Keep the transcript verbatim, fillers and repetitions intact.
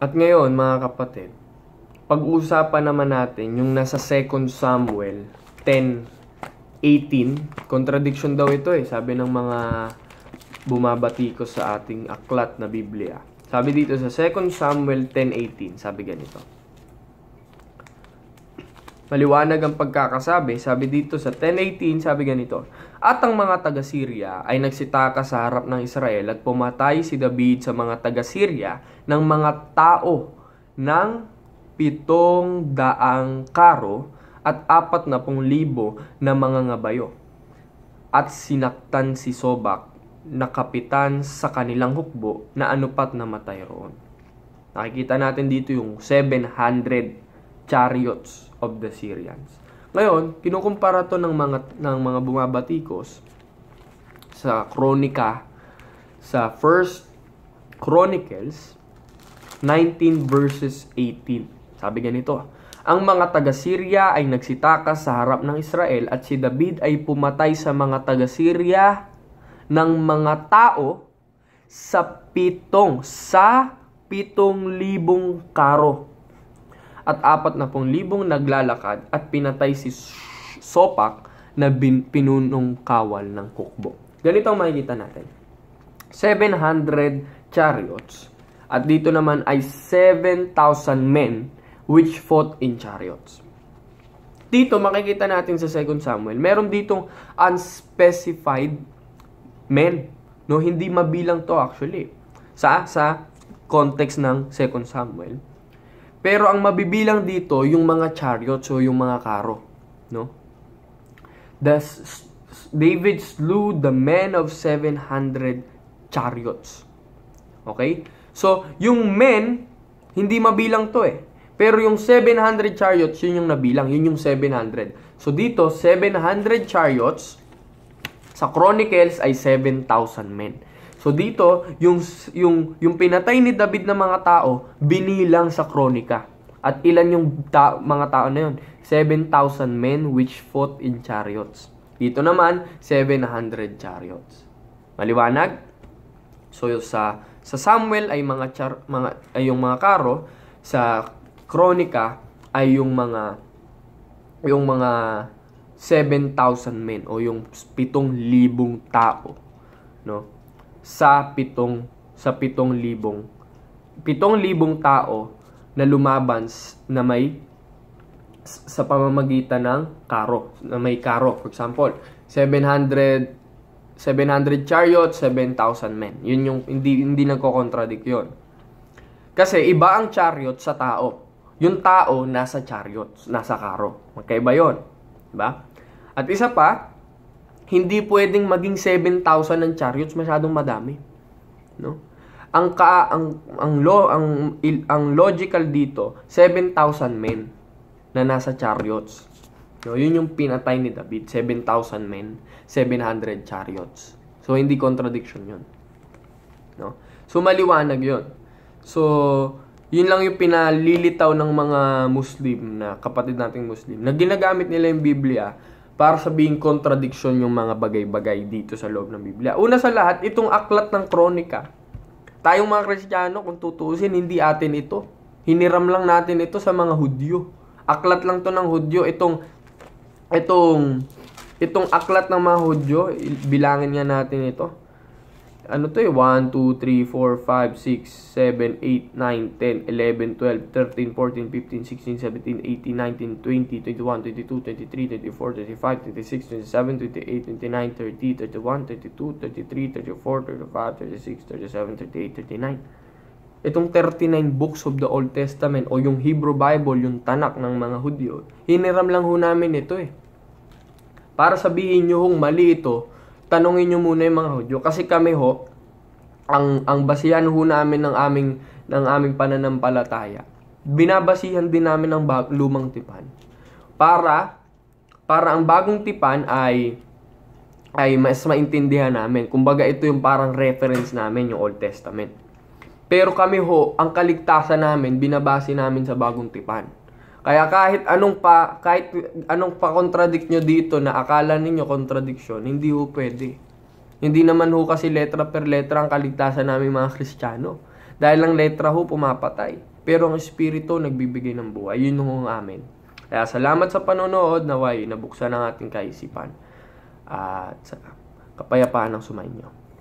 At ngayon, mga kapatid, pag-uusapan naman natin yung nasa Second Samuel ten eighteen. Contradiction daw ito eh, sabi ng mga bumabati ko sa ating aklat na Biblia. Sabi dito sa Second Samuel ten eighteen, sabi ganito. Maliwanag ang pagkakasabi, sabi dito sa ten eighteen, sabi ganito. At ang mga taga-Syria ay nagsitaka sa harap ng Israel at pumatay si David sa mga taga-Syria ng mga tao ng pitong daang karo at apat na pung libo na mga ngabayo. At sinaktan si Sobak na kapitan sa kanilang hukbo na anupat na matay roon. Nakikita natin dito yung seven hundred chariots of the Syrians. Ngayon, kinukumpara to ng mga ng mga bumabatikos sa Kronika, sa First Chronicles nineteen verses eighteen. Sabi ganito, ang mga taga-Syria ay nagsitaka sa harap ng Israel at si David ay pumatay sa mga taga-Syria ng mga tao sa pitong sa pitong libong karo at apat na pong libong naglalakad at pinatay si Sopak na bin, pinunong kawal ng hukbo. Ganito ang makikita natin. seven hundred chariots at dito naman ay seven thousand men which fought in chariots. Dito makikita natin sa Second Samuel, meron ditong unspecified men. No, hindi mabilang to actually sa sa context ng Second Samuel. Pero ang mabibilang dito yung mga chariots o yung mga karo, no? The, David slew the men of seven hundred chariots. Okay? So, yung men hindi mabilang to eh. Pero yung seven hundred chariots, yun yung nabilang, yun yung seven hundred. So dito, seven hundred chariots, sa Chronicles ay seven thousand men. So dito, yung, yung, yung pinatay ni David na mga tao, binilang sa Kronika. At ilan yung ta- mga tao na yun? seven thousand men which fought in chariots. Dito naman, seven hundred chariots. Maliwanag? So sa sa Samuel ay mga char, mga ay yung mga karo, sa Kronika ay yung mga yung mga seven thousand men o yung pitong libong tao, no? Sa pitong sa pitong libong pitong libong tao na lumaban na may sa pamamagitan ng karo, na may karo. For example, seven hundred chariots, seven thousand men. Yun yung hindi hindi nagko-contradict yun. Kasi iba ang chariot sa tao. Yung tao nasa chariot, nasa karo. Magkaiba yun, diba? At isa pa, hindi pwedeng maging seven thousand ng chariots, masyadong madami, no? Ang ka ang ang lo ang il, ang logical dito, seven thousand men na nasa chariots. No, yun yung pinatay ni David, seven thousand men, seven hundred chariots. So hindi contradiction yun. No? So maliwanag yun. So yun lang yung pinalilitaw ng mga Muslim na kapatid nating Muslim na ginagamit nila yung Biblia para sabihin contradiction yung mga bagay-bagay dito sa loob ng Biblia. Una sa lahat, itong aklat ng Kronika. Tayong mga Kristiyano, kung tutusin, hindi atin ito. Hiniram lang natin ito sa mga Hudyo. Aklat lang to ng Hudyo. Itong, itong, itong aklat ng mga Hudyo, bilangin nga natin ito. Ano to eh? one, two, three, four, five, six, seven, eight, nine, ten, eleven, twelve, thirteen, fourteen, fifteen, sixteen, seventeen, eighteen, nineteen, twenty, twenty-one, twenty-two, twenty-three, twenty-four, twenty-five, twenty-six, twenty-seven, twenty-eight, twenty-nine, thirty, thirty-one, thirty-two, thirty-three, thirty-four, thirty-five, thirty-six, thirty-seven, thirty-eight, thirty-nine. Itong thirty-nine books of the Old Testament o yung Hebrew Bible, yung tanak ng mga Hudyo, hiniram lang ho namin ito eh. Para sabihin nyo hong mali ito, tanungin nyo muna yung mga Hudyo. Kasi kami ho, ang, ang basihan ho namin ng aming, ng aming pananampalataya, binabasihan din namin ng bag, lumang tipan. Para, para ang bagong tipan ay, ay mas maintindihan namin. Kumbaga ito yung parang reference namin, yung Old Testament. Pero kami ho, ang kaligtasan namin, binabase namin sa bagong tipan. Kaya kahit anong pa kahit anong pa contradict nyo dito na akala ninyo contradiction, hindi ho pwede. Hindi naman ho kasi letra per letra ang kaligtasan namin mga Kristiyano. Dahil ang letra ho pumapatay. pero ang Espiritu nagbibigay ng buhay. Yun yung amin. Kaya salamat sa panonood, naway nabuksan ang ating kaisipan at sa kapayapaan ng sumainyo.